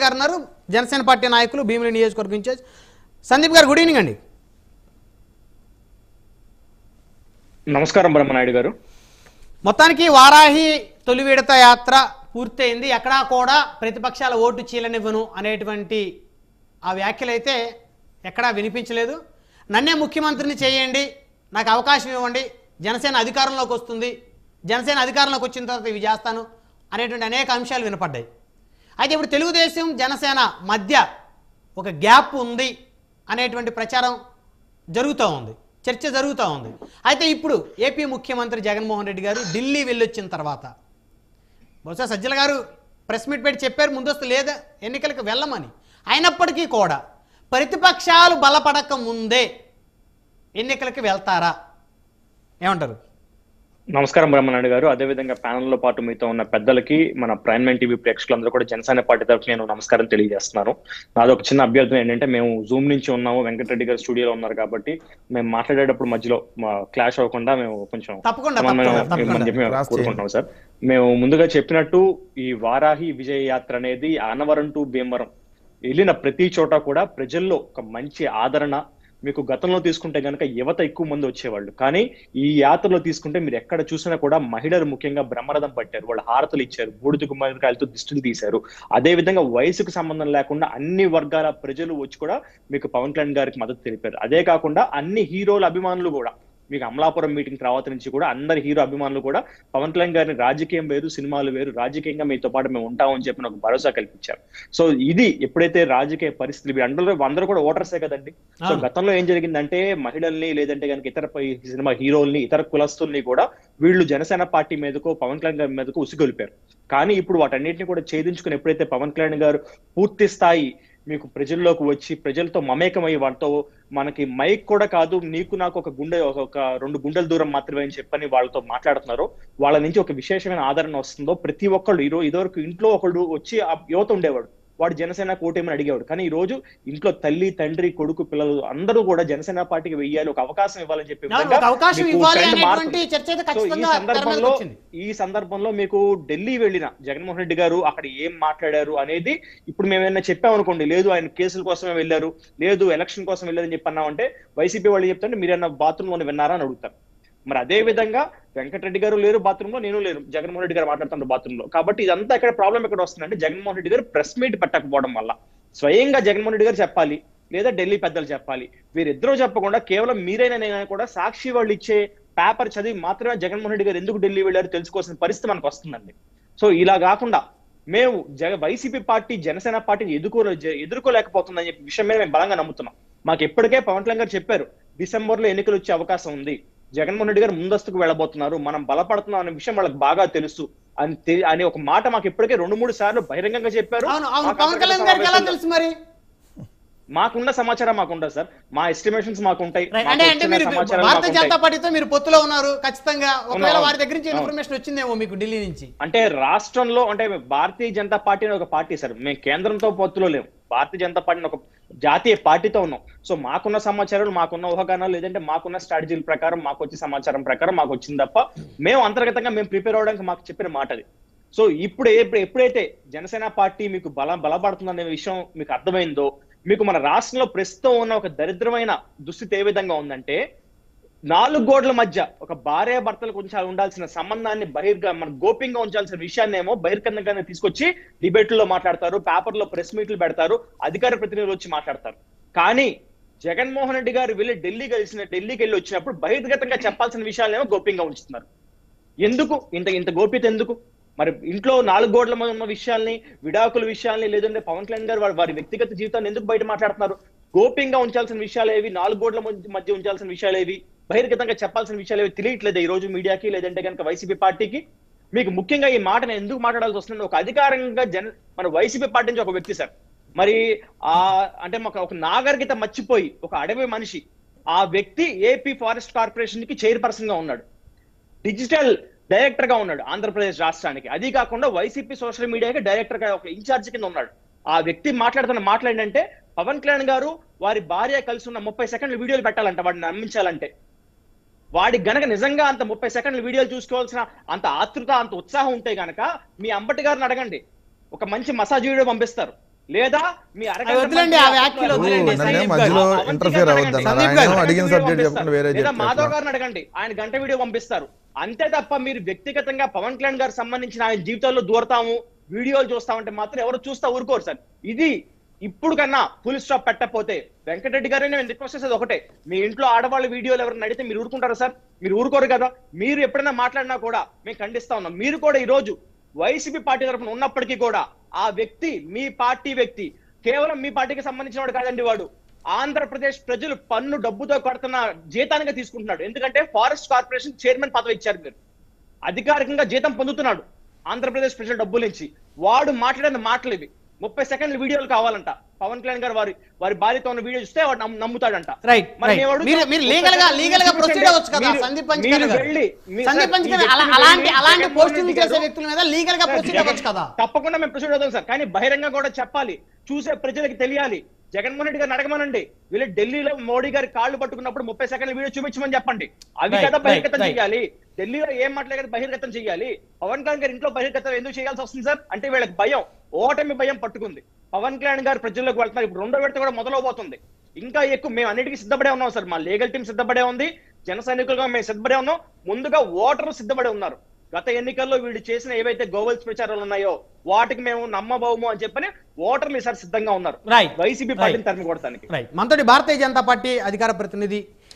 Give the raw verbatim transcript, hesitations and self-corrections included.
గారు ఉన్నారు, జనసేన పార్టీ నాయకులు, భీమిలి నియోజకవర్గం ఇన్ఛార్జ్. సందీప్ గారు గుడ్ ఈవినింగ్ అండి. నమస్కారం బ్రహ్మనాయుడు గారు. మొత్తానికి వారాహి తొలి విడత యాత్ర పూర్తయింది. ఎక్కడా కూడా ప్రతిపక్షాల ఓటు చీలనివ్వను అనేటువంటి ఆ వ్యాఖ్యలు అయితే ఎక్కడా వినిపించలేదు. నన్నే ముఖ్యమంత్రిని చేయండి, నాకు అవకాశం ఇవ్వండి, జనసేన అధికారంలోకి వస్తుంది, జనసేన అధికారంలోకి వచ్చిన తర్వాత ఇవి చేస్తాను అనేటువంటి అనేక అంశాలు వినపడ్డాయి. అయితే ఇప్పుడు తెలుగుదేశం జనసేన మధ్య ఒక గ్యాప్ ఉంది అనేటువంటి ప్రచారం జరుగుతూ ఉంది, చర్చ జరుగుతూ ఉంది. అయితే ఇప్పుడు ఏపీ ముఖ్యమంత్రి జగన్మోహన్ రెడ్డి గారు ఢిల్లీ వెళ్ళొచ్చిన తర్వాత బహుశా సజ్జల గారు ప్రెస్ మీట్ పెట్టి చెప్పారు ముందస్తు లేదా ఎన్నికలకు వెళ్ళమని. అయినప్పటికీ కూడా ప్రతిపక్షాలు బలపడక ముందే ఎన్నికలకి వెళ్తారా, ఏమంటారు? నమస్కారం బ్రహ్మనాయుడు గారు. అదేవిధంగా ప్యానెల్లో పాటు మీతో ఉన్న పెద్దలకి, మన ప్రైమ్ నైన్ టీవీ ప్రేక్షకులందరూ కూడా జనసేన పార్టీ తరఫున నేను నమస్కారం తెలియజేస్తున్నాను. నాది ఒక చిన్న అభ్యర్థన ఏంటంటే, మేము జూమ్ నుంచి ఉన్నాము, వెంకటరెడ్డి గారు స్టూడియోలో ఉన్నారు కాబట్టి మేము మాట్లాడేటప్పుడు మధ్యలో క్లాష్ అవ్వకుండా మేము కొంచెం కోరుకుంటున్నాం సార్. మేము ముందుగా చెప్పినట్టు ఈ వారాహి విజయ యాత్ర అనేది అన్నవరం టు భీమవరం వెళ్ళిన ప్రతి చోట కూడా ప్రజల్లో ఒక మంచి ఆదరణ. మీకు గతంలో తీసుకుంటే కనుక యువత ఎక్కువ మంది వచ్చేవాళ్ళు, కానీ ఈ యాత్రలో తీసుకుంటే మీరు ఎక్కడ చూసినా కూడా మహిళలు ముఖ్యంగా బ్రహ్మరథం పట్టారు, వాళ్ళు హారతలు ఇచ్చారు, బూడిద గుమ్మడికాయలతో దిష్టిని తీశారు. అదే విధంగా వయసుకు సంబంధం లేకుండా అన్ని వర్గాల ప్రజలు వచ్చి కూడా మీకు పవన్ కళ్యాణ్ గారికి మద్దతు తెలిపారు. అదే కాకుండా అన్ని హీరోల అభిమానులు కూడా మీకు అమలాపురం మీటింగ్ తర్వాత నుంచి కూడా అందరి హీరో అభిమానులు కూడా పవన్ కళ్యాణ్ గారిని రాజకీయం వేరు, సినిమాలు వేరు, రాజకీయంగా మీతో పాటు మేము ఉంటామని చెప్పి నాకు భరోసా కల్పించారు. సో ఇది ఎప్పుడైతే రాజకీయ పరిస్థితులు అందరూ అందరూ కూడా ఓటర్సే కదండి. సో గతంలో ఏం జరిగిందంటే మహిళల్ని లేదంటే కనుక ఇతర సినిమా హీరోల్ని, ఇతర కులస్తుల్ని కూడా వీళ్ళు జనసేన పార్టీ మీదకో పవన్ కళ్యాణ్ గారి మీదకో ఉసిగొలిపారు. కానీ ఇప్పుడు వాటన్నిటిని కూడా ఛేదించుకుని ఎప్పుడైతే పవన్ కళ్యాణ్ గారు పూర్తి స్థాయి మీకు ప్రజల్లోకి వచ్చి ప్రజలతో మమేకమయ్యి వాళ్ళతో మనకి మైక్ కూడా కాదు, నీకు నాకు ఒక గుండె ఒక రెండు గుండెల దూరం మాత్రమే అని చెప్పని వాళ్ళతో మాట్లాడుతున్నారో, వాళ్ళ నుంచి ఒక విశేషమైన ఆదరణ వస్తుందో. ప్రతి ఒక్కళ్ళు ఈరోజు ఇదివరకు ఇంట్లో ఒకళ్ళు వచ్చి ఆ యువత ఉండేవాడు, వాడు జనసేన కోటేమని అడిగేవాడు. కానీ ఈ రోజు ఇంట్లో తల్లి, తండ్రి, కొడుకు, పిల్లలు అందరూ కూడా జనసేన పార్టీకి వెయ్యాలి, ఒక అవకాశం ఇవ్వాలని చెప్పి ఈ సందర్భంలో ఈ సందర్భంలో మీకు ఢిల్లీ వెళ్ళిన జగన్మోహన్ రెడ్డి గారు అక్కడ ఏం మాట్లాడారు అనేది ఇప్పుడు మేము ఏమైనా చెప్పామనుకోండి, లేదు ఆయన కేసుల కోసమే వెళ్ళారు, లేదు ఎలక్షన్ కోసం వెళ్ళారని చెప్పి అన్నామంటే వైసీపీ వాళ్ళు చెప్తాంటే మీరేమన్నా బాత్రూమ్ లోనే విన్నారా అని అడుగుతారు. మరి అదే విధంగా వెంకటరెడ్డి గారు లేరు బాత్రూమ్ లో, నేను లేను, జగన్మోహన్ రెడ్డి గారు మాట్లాడుతున్నారు బాత్రూమ్ లో. కాబట్టి ఇదంతా ఇక్కడ ప్రాబ్లం ఎక్కడ వస్తుందంటే జగన్మోహన్ రెడ్డి గారు ప్రెస్ మీట్ పెట్టకపోవడం వల్ల. స్వయంగా జగన్మోహన్ రెడ్డి గారు చెప్పాలి, లేదా ఢిల్లీ పెద్దలు చెప్పాలి. వీరిద్దరూ చెప్పకుండా కేవలం మీరైనా నేనైనా కూడా సాక్షి వాళ్ళు ఇచ్చే పేపర్ చదివి మాత్రమే జగన్మోహన్ రెడ్డి గారు ఎందుకు ఢిల్లీ వెళ్ళారు తెలుసుకోవాల్సిన పరిస్థితి మనకు వస్తుందండి. సో ఇలా కాకుండా మేము జగ వైసీపీ పార్టీ జనసేన పార్టీని ఎదుర్కో ఎదుర్కోలేకపోతుందని చెప్పి విషయం మీద మేము బలంగా నమ్ముతున్నాం. మాకు ఎప్పటికే పవన్ కళ్యాణ్ గారు చెప్పారు డిసెంబర్ లో ఎన్నికలు వచ్చే అవకాశం ఉంది, జగన్మోహన్ రెడ్డి గారు ముందస్తుకు వెళ్ళబోతున్నారు, మనం బలపడుతున్నాం అనే విషయం వాళ్ళకి బాగా తెలుసు అని అని ఒక మాట మాకు ఇప్పటికే రెండు మూడు సార్లు బహిరంగంగా చెప్పారు. మాకున్న సమాచారం మాకుండదు సార్, మా ఎస్టిమేషన్స్ మాకుంటాయి. భారతీయ జనతా పార్టీతో మీరు పొత్తులో ఉన్నారు, ఖచ్చితంగా ఒకవేళ వారి దగ్గర నుంచి ఇన్ఫర్మేషన్ వచ్చిందేమో మీకు ఢిల్లీ నుంచి. అంటే రాష్ట్రంలో అంటే భారతీయ జనతా పార్టీ ఒక పార్టీ సార్, మేము కేంద్రంతో పొత్తులో లేము, భారతీయ జనతా పార్టీని ఒక జాతీయ పార్టీతో ఉన్నాం. సో మాకున్న సమాచారాలు, మాకున్న ఊహాగానాలు, లేదంటే మాకున్న స్ట్రాటజీల ప్రకారం మాకు వచ్చే సమాచారం ప్రకారం మాకు వచ్చింది తప్ప మేము అంతర్గతంగా మేము ప్రిపేర్ అవడానికి మాకు చెప్పిన మాట అది. సో ఇప్పుడు ఎప్పుడైతే జనసేన పార్టీ మీకు బల బలపడుతుందనే విషయం మీకు అర్థమైందో, మీకు మన రాష్ట్రంలో ప్రస్తుతం ఉన్న ఒక దరిద్రమైన దుస్థితి ఏ విధంగా ఉందంటే, నాలుగు గోడల మధ్య ఒక భార్య భర్తలకు ఉంచాలి ఉండాల్సిన సంబంధాన్ని బహిర్గా మన గోప్యంగా ఉంచాల్సిన విషయాన్ని ఏమో బహిర్గతంగానే తీసుకొచ్చి డిబేట్లో మాట్లాడతారు, పేపర్లో ప్రెస్ మీట్లు పెడతారు, అధికార ప్రతినిధులు వచ్చి మాట్లాడతారు. కానీ జగన్మోహన్ రెడ్డి గారు వెళ్ళి ఢిల్లీ కలిసిన ఢిల్లీకి వెళ్ళి వచ్చినప్పుడు బహిర్గతంగా చెప్పాల్సిన విషయాలేమో గోప్యంగా ఉంచుతున్నారు. ఎందుకు ఇంత ఇంత గోప్యత ఎందుకు? మరి ఇంట్లో నాలుగు గోడల ఉన్న విషయాల్ని, విడాకుల విషయాల్ని, లేదంటే పవన్ కళ్యాణ్ గారు వారి వ్యక్తిగత జీవితాన్ని ఎందుకు బయట మాట్లాడుతున్నారు? గోప్యంగా ఉంచాల్సిన విషయాలు ఏవి, నాలుగు గోడల మధ్య ఉంచాల్సిన విషయాలు ఏవి, బహిర్గతంగా చెప్పాల్సిన విషయాలు ఏవి తెలియట్లేదు ఈ రోజు మీడియాకి, లేదంటే కనుక వైసీపీ పార్టీకి. మీకు ముఖ్యంగా ఈ మాటను ఎందుకు మాట్లాడాల్సి వస్తుంది? ఒక అధికారంగా జన మన వైసీపీ పార్టీ నుంచి ఒక వ్యక్తి సార్, మరి ఆ అంటే మాకు ఒక నాగరికత మర్చిపోయి ఒక అడవి మనిషి, ఆ వ్యక్తి ఏపీ ఫారెస్ట్ కార్పొరేషన్ కి చైర్పర్సన్ గా ఉన్నాడు, డిజిటల్ డైరెక్టర్ గా ఉన్నాడు ఆంధ్రప్రదేశ్ రాష్ట్రానికి. అది కాకుండా వైసీపీ సోషల్ మీడియాకి డైరెక్టర్ గా ఒక ఇన్ఛార్జ్ కింద ఉన్నాడు. ఆ వ్యక్తి మాట్లాడుతున్న మాట్లాడంటే పవన్ కళ్యాణ్ గారు వారి భార్య కలిసి ఉన్న ముప్పై సెకండ్ల వీడియోలు పెట్టాలంట వాడిని నమ్మించాలంటే. వాడికి గనక నిజంగా అంత ముప్పై సెకండ్ల వీడియోలు చూసుకోవాల్సిన అంత ఆతృత, అంత ఉత్సాహం ఉంటే గనక మీ అంబటి గారిని అడగండి, ఒక మంచి మసాజ్ వీడియో పంపిస్తారు. లేదా మీ అవి వదిలేండి, ఆ వ్యాఖ్యలు వదిలేండి. నన్నే సందీప్ మధ్యలో గారు. ఇంటర్ఫియర్ అవ్వద్దన్నారు. సందీప్ ఆయన గారు. అడిగిన సబ్జెక్ట్ చెప్పండి, వేరే లేదా మాధవ్ చెప్తారు. గారిని అడగండి, ఆయన గంట వీడియో పంపిస్తారు. అంతే తప్ప మీరు వ్యక్తిగతంగా పవన్ కళ్యాణ్ గారికి సంబంధించిన ఆయన జీవితాల్లో దూరతాము, వీడియోలు చూస్తామంటే మాత్రం ఎవరు చూస్తా ఊరుకోరు సార్. ఇది ఇప్పుడు కన్నా ఫుల్ స్టాప్ పెట్టకపోతే వెంకటరెడ్డి గారే నేను రిక్వెస్ట్ చేసేది ఒకటే, మీ ఇంట్లో ఆడవాళ్ళ వీడియోలు ఎవరైనా అడిగితే మీరు ఊరుకుంటారా సార్? మీరు ఊరుకోరు కదా. మీరు ఎప్పుడైనా మాట్లాడినా కూడా మేము ఖండిస్తా ఉన్నాం. మీరు కూడా ఈ రోజు వైసీపీ పార్టీ తరఫున ఉన్నప్పటికీ కూడా ఆ వ్యక్తి మీ పార్టీ వ్యక్తి, కేవలం మీ పార్టీకి సంబంధించిన వాడు కాదండి. వాడు ఆంధ్రప్రదేశ్ ప్రజలు పన్ను డబ్బుతో కడుతున్న జీతానిగా తీసుకుంటున్నాడు. ఎందుకంటే ఫారెస్ట్ కార్పొరేషన్ చైర్మన్ పదవి ఇచ్చారు మీరు, అధికారికంగా జీతం పొందుతున్నాడు ఆంధ్రప్రదేశ్ ప్రజల డబ్బుల నుంచి. వాడు మాట్లాడిన మాటలు ఇవి. ముప్పై సెకండ్ల వీడియోలు కావాలంట. పవన్ కళ్యాణ్ గారు వారి వారి భార్యతో ఉన్న వీడియో చూస్తే వాడు నమ్ము- నమ్ముతాడంట. రైట్ మరి రైట్. మేము అడుగుతాం, మీరు మీరు ముప్పై లీగల్ గా సెకండ్లు లీగల్ గా చూపించండి. ప్రొసీడ్ అవ్వచ్చు కదా మీరు- సందీప్ మీరు పంచకర్ గారు. వెళ్ళి, మీ- సందీప్ సార్, పంచకర్ ఈ అలా- వ్యక్తిని అలాంటి వెళ్ళి అలాంటి జగన్మోహన్ పోస్టింగ్ రెడ్డి చేసే గారు- వ్యక్తుల మీద లీగల్ గా ప్రొసీడ్ అవ్వచ్చు కదా. తప్పకుండా మేము ప్రొసీడ్ అవుతాం సార్. కానీ బహిరంగ కూడా చెప్పాలి, చూసే ప్రజలకు తెలియాలి. జగన్మోహన్ రెడ్డి గారిని అడగమనండి, వీళ్ళు ఢిల్లీలో మోడీ గారి కాళ్ళు పట్టుకున్నప్పుడు ముప్పై సెకండ్ల వీడియో చూపించమని చెప్పండి. అవి Right, కదా right, బహిర్గతం right. చేయాలి. ఢిల్లీలో ఏం మాట్లాడే బహిర్గతం చేయాలి. పవన్ కళ్యాణ్ గారి ఇంట్లో బహిర్గతం ఎందుకు చేయాల్సి వస్తుంది సార్? అంటే వీళ్ళకి భయం, ఓటమి భయం పట్టుకుంది. పవన్ కళ్యాణ్ గారు ప్రజల్లోకి వెళ్తున్నారు. ఇప్పుడు రెండో విడత కూడా మొదలవబోతుంది. ఇంకా ఎక్కువ మేము అన్నిటికీ సిద్ధపడే ఉన్నాం సార్. మా లీగల్ టీం సిద్ధపడే ఉంది, జన సైనికులుగా మేము సిద్ధపడే ఉన్నాం. ముందుగా ఓటర్లు సిద్ధపడే ఉన్నారు. గత ఎన్నికల్లో వీళ్ళు చేసిన ఏవైతే గోవల్స్ ప్రచారాలు ఉన్నాయో వాటికి మేము నమ్మబోము అని చెప్పని ఓటర్లు ఈసారి సిద్ధంగా ఉన్నారు Right. వైసీపీ పార్టీని తరిమి కొడతానికి. రైట్. మనతోటి భారతీయ జనతా పార్టీ అధికార ప్రతినిధి